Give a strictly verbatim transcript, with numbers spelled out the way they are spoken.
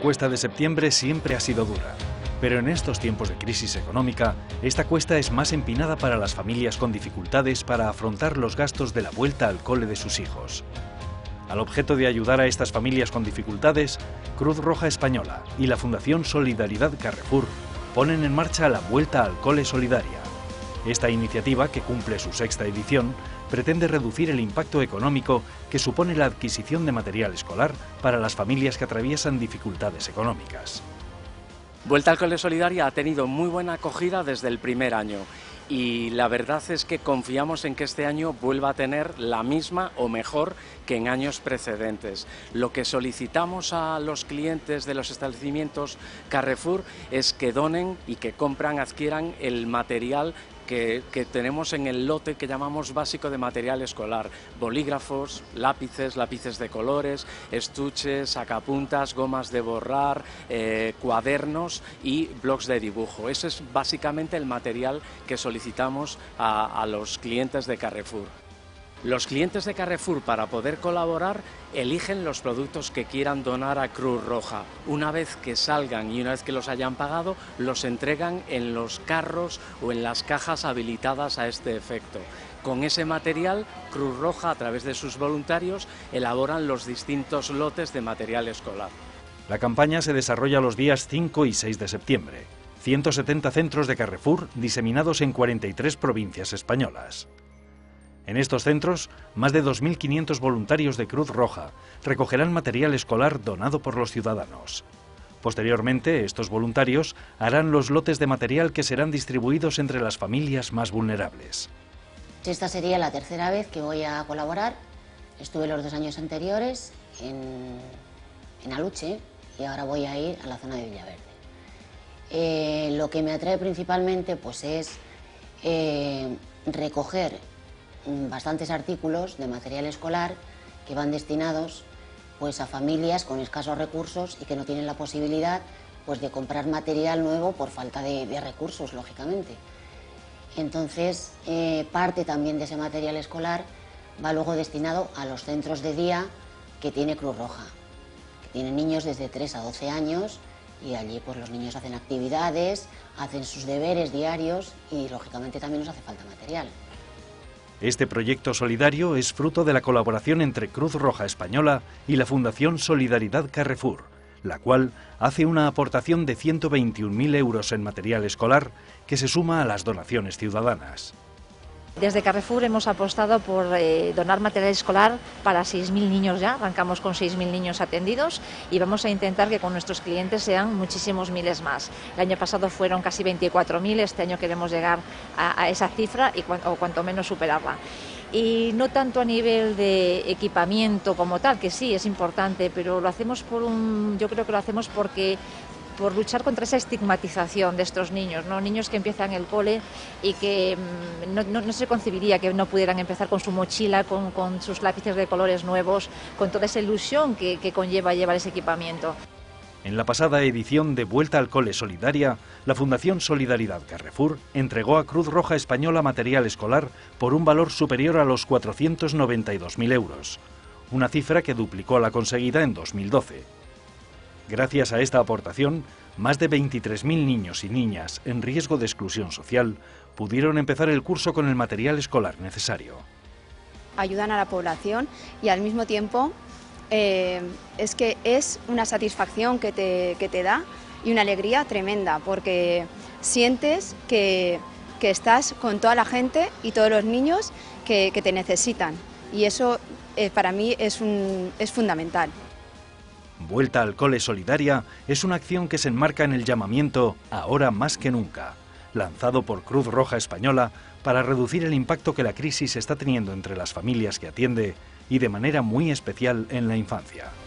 cuesta de septiembre siempre ha sido dura, pero en estos tiempos de crisis económica, esta cuesta es más empinada para las familias con dificultades para afrontar los gastos de la vuelta al cole de sus hijos. Al objeto de ayudar a estas familias con dificultades, Cruz Roja Española y la Fundación Solidaridad Carrefour ponen en marcha la Vuelta al Cole Solidaria. Esta iniciativa, que cumple su sexta edición, pretende reducir el impacto económico que supone la adquisición de material escolar para las familias que atraviesan dificultades económicas. Vuelta al Cole Solidaria ha tenido muy buena acogida desde el primer año y la verdad es que confiamos en que este año vuelva a tener la misma o mejor que en años precedentes. Lo que solicitamos a los clientes de los establecimientos Carrefour es que donen y que compran, adquieran el material Que, que tenemos en el lote que llamamos básico de material escolar: bolígrafos, lápices, lápices de colores, estuches, sacapuntas, gomas de borrar, eh, cuadernos y blocs de dibujo. Ese es básicamente el material que solicitamos a, a los clientes de Carrefour. Los clientes de Carrefour, para poder colaborar, eligen los productos que quieran donar a Cruz Roja. Una vez que salgan y una vez que los hayan pagado, los entregan en los carros o en las cajas habilitadas a este efecto. Con ese material, Cruz Roja, a través de sus voluntarios, elaboran los distintos lotes de material escolar. La campaña se desarrolla los días cinco y seis de septiembre. ciento setenta centros de Carrefour diseminados en cuarenta y tres provincias españolas. En estos centros, más de dos mil quinientos voluntarios de Cruz Roja recogerán material escolar donado por los ciudadanos. Posteriormente, estos voluntarios harán los lotes de material que serán distribuidos entre las familias más vulnerables. Esta sería la tercera vez que voy a colaborar. Estuve los dos años anteriores en, en Aluche y ahora voy a ir a la zona de Villaverde. Eh, lo que me atrae principalmente pues, es eh, recoger bastantes artículos de material escolar que van destinados pues, a familias con escasos recursos y que no tienen la posibilidad pues, de comprar material nuevo por falta de, de recursos, lógicamente. Entonces, eh, parte también de ese material escolar va luego destinado a los centros de día que tiene Cruz Roja, que tienen niños desde tres a doce años y allí pues, los niños hacen actividades, hacen sus deberes diarios y lógicamente también nos hace falta material. Este proyecto solidario es fruto de la colaboración entre Cruz Roja Española y la Fundación Solidaridad Carrefour, la cual hace una aportación de ciento veintiún mil euros en material escolar que se suma a las donaciones ciudadanas. Desde Carrefour hemos apostado por eh, donar material escolar para seis mil niños ya, arrancamos con seis mil niños atendidos y vamos a intentar que con nuestros clientes sean muchísimos miles más. El año pasado fueron casi veinticuatro mil, este año queremos llegar a, a esa cifra y cu o cuanto menos superarla. Y no tanto a nivel de equipamiento como tal, que sí es importante, pero lo hacemos por un, yo creo que lo hacemos porque por luchar contra esa estigmatización de estos niños, ¿no? Niños que empiezan el cole y que mmm, no, no, no se concebiría que no pudieran empezar con su mochila, con, con sus lápices de colores nuevos, con toda esa ilusión que, que conlleva llevar ese equipamiento. En la pasada edición de Vuelta al Cole Solidaria, la Fundación Solidaridad Carrefour entregó a Cruz Roja Española material escolar por un valor superior a los cuatrocientos noventa y dos mil euros, una cifra que duplicó la conseguida en dos mil doce. Gracias a esta aportación, más de veintitrés mil niños y niñas en riesgo de exclusión social pudieron empezar el curso con el material escolar necesario. Ayudan a la población y al mismo tiempo eh, es que es una satisfacción que te, que te da y una alegría tremenda porque sientes que, que estás con toda la gente y todos los niños que, que te necesitan y eso eh, para mí es, un, es fundamental. Vuelta al Cole Solidaria es una acción que se enmarca en el llamamiento Ahora más que nunca, lanzado por Cruz Roja Española para reducir el impacto que la crisis está teniendo entre las familias que atiende y de manera muy especial en la infancia.